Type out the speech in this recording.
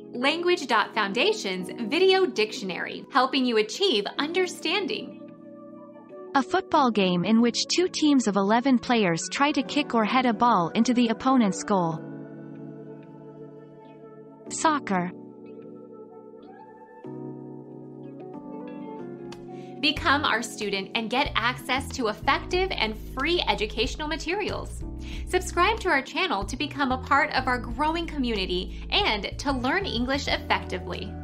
Language.Foundation's Video Dictionary, helping you achieve understanding. A football game in which two teams of 11 players try to kick or head a ball into the opponent's goal. Soccer. Become our student and get access to effective and free educational materials. Subscribe to our channel to become a part of our growing community and to learn English effectively.